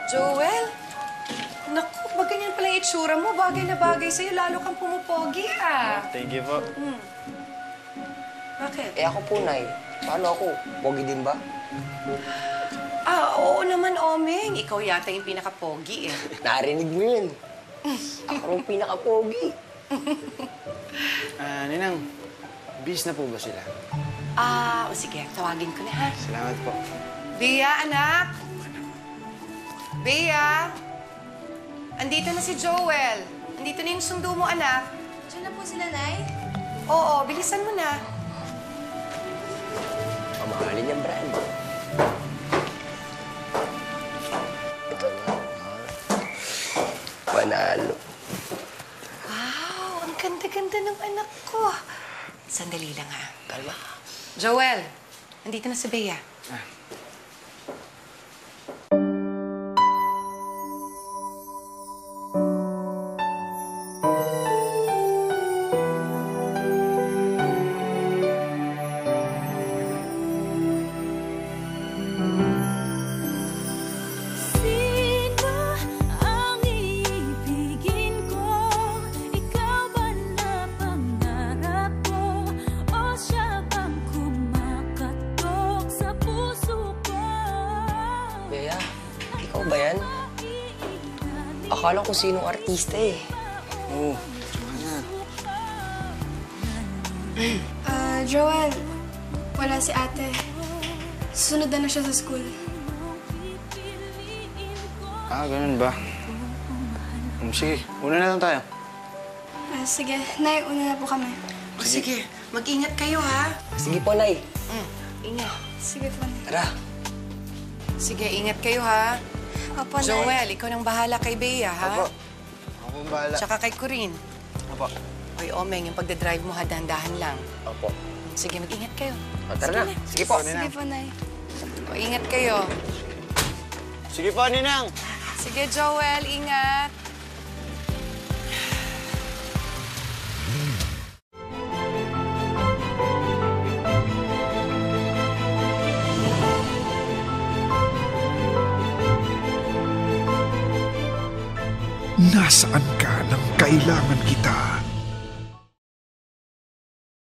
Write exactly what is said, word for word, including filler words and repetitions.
Joel? Naku, ba ganyan pala yung itsura mo? Bagay na bagay sa'yo, lalo kang pumupogi, ah. Thank you po. Hmm. Bakit? Eh ako po, Nay. Paano ako? Pogi din ba? Ah, oo naman, Omeng. Ikaw yata yung pinaka-pogi, eh. Narinig mo yun. Ako yung pinaka-pogi. Ah, Ninang, bis na po ba sila? Ah, o sige, tawagin ko na, ha? Salamat po. Bea, anak! Bea! Andito na si Joel. Andito na yung sundo mo, anak. Diyan na po sila, Nay? Oo, bilisan mo na. Mamahalin yung brand. Ito na. Panalo. Wow, ang ganda-ganda ng anak ko. Sandali lang, ha? Kalma. Joel, andito na si Bea. Ah. Bea, ikaw ba yan? Akala ko sinong artista eh. Oo, tsaka na. Ah, Joel, wala si ate. Susunod na na siya sa school. Ah, ganun ba? Um, sige, una na lang tayo. Ah, sige, Nay, una na po kami. O sige, mag-ingat kayo, ha? Sige po, Nay. Mm, ingat. Sige po, Nay. Tara. Sige, ingat kayo, ha? Opo, Nay. Joel, ikaw nang bahala kay Bea, ha? Apo. Ako pong bahala. Tsaka kay Corinne. Apo. Oy, Omeng, yung pagdadrive mo, ha, dahan-dahan lang. Opo. Sige, mag-ingat kayo. O, tara na. Sige po. Sige po, Nay. O, ingat kayo. Sige po, Ninang. Sige, Joel, ingat. Nasaan ka nang kailangan kita?